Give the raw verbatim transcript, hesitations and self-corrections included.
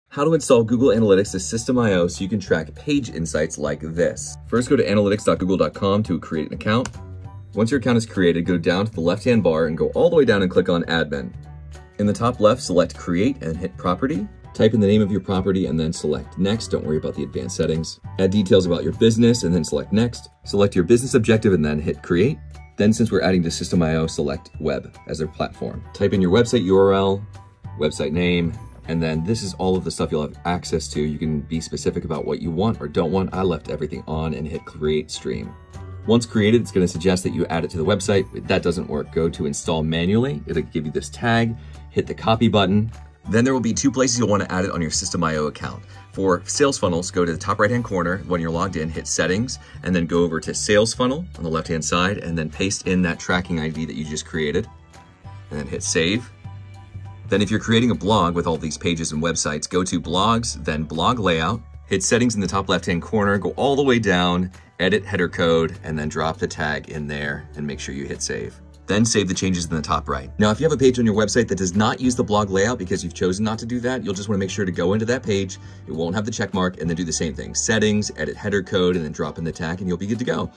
How to install Google Analytics to System dot i o so you can track page insights like this. First, go to analytics dot google dot com to create an account. Once your account is created, go down to the left-hand bar and go all the way down and click on Admin. In the top left, select Create and hit Property. Type in the name of your property and then select Next. Don't worry about the advanced settings. Add details about your business and then select Next. Select your business objective and then hit Create. Then, since we're adding to System dot i o, select Web as their platform. Type in your website U R L, website name, and then this is all of the stuff you'll have access to. You can be specific about what you want or don't want. I left everything on and hit Create Stream. Once created, it's going to suggest that you add it to the website. If that doesn't work, go to Install Manually. It'll give you this tag, hit the copy button. Then there will be two places you'll want to add it on your System dot i o account. For sales funnels, go to the top right-hand corner when you're logged in, hit Settings, and then go over to Sales Funnel on the left-hand side, and then paste in that tracking I D that you just created, and then hit Save. Then if you're creating a blog with all these pages and websites, go to Blogs, then Blog Layout, hit Settings in the top left-hand corner, go all the way down, edit header code, and then drop the tag in there and make sure you hit Save. Then save the changes in the top right. Now, if you have a page on your website that does not use the blog layout because you've chosen not to do that, you'll just want to make sure to go into that page. It won't have the check mark, and then do the same thing. Settings, edit header code, and then drop in the tag, and you'll be good to go.